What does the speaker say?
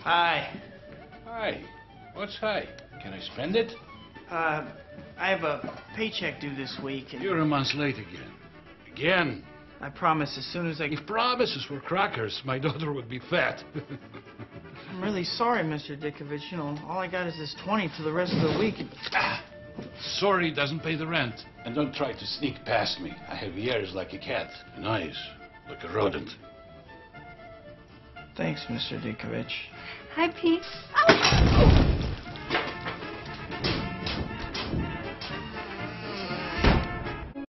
Hi. Hi. What's hi? Can I spend it? I have a paycheck due this week. And You're a month late again. Again. I promise as soon as I... If promises were crackers, my daughter would be fat. I'm really sorry, Mr. Dickovich. You know, all I got is this 20 for the rest of the week. Sorry doesn't pay the rent. And don't try to sneak past me. I have ears like a cat and eyes like a rodent. Thanks, Mr. Dickovich. Hi, Pete.